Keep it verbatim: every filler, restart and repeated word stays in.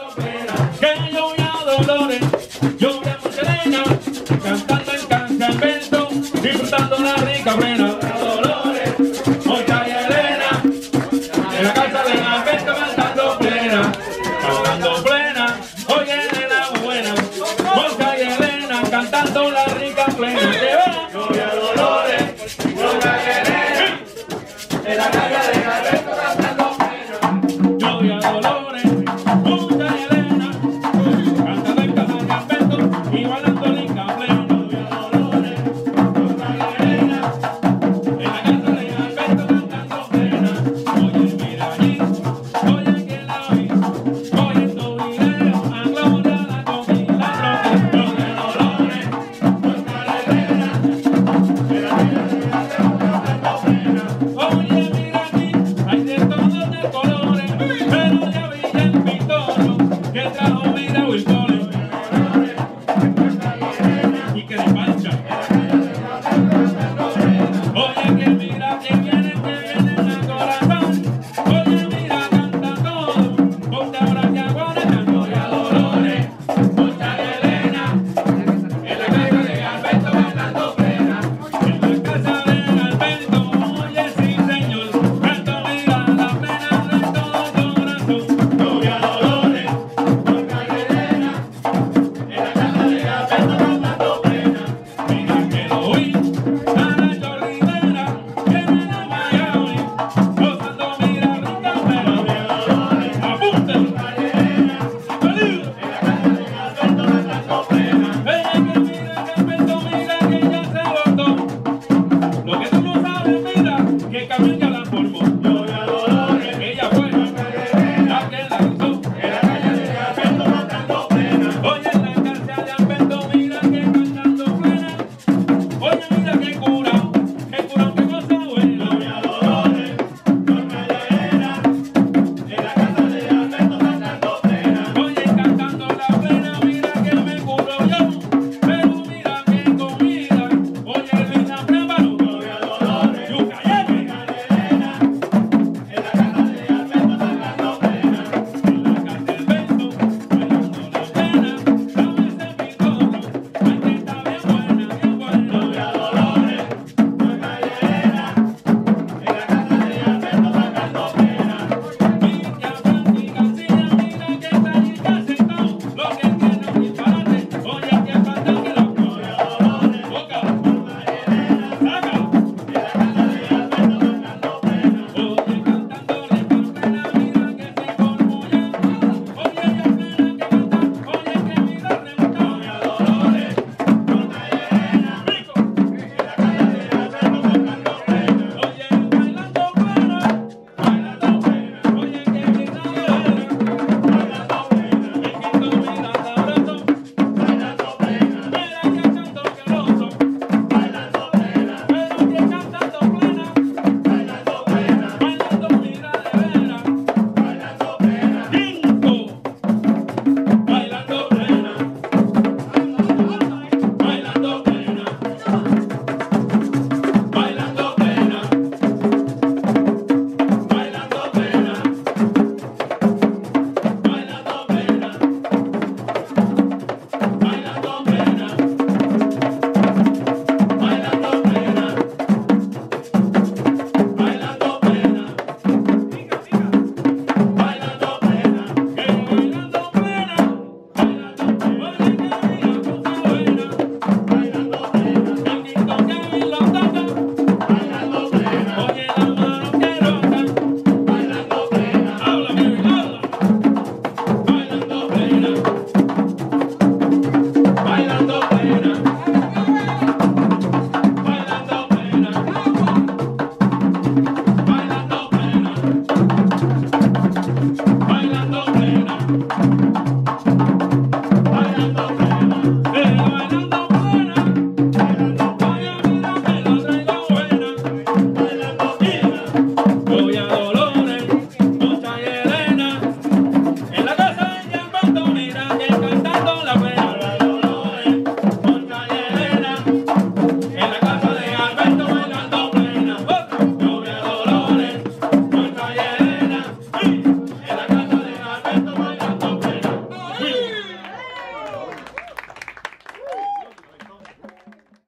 Que yo voy a Dolores, yo voy a Montelena, cantando el campamento, disfrutando la rica plena. Dolores, Mocha y Elena, en la casa del campamento cantando plena, cantando plena, oye Elena buena, Mocha y Elena, cantando la rica plena. ¿Te va? Yo voy a Dolores, Mocha y Elena, en la casa del campamento cantando plena. Yo voy a Dolores, Mocha y Elena, cantando el campamento y bailando rica plena. Que camina la forma.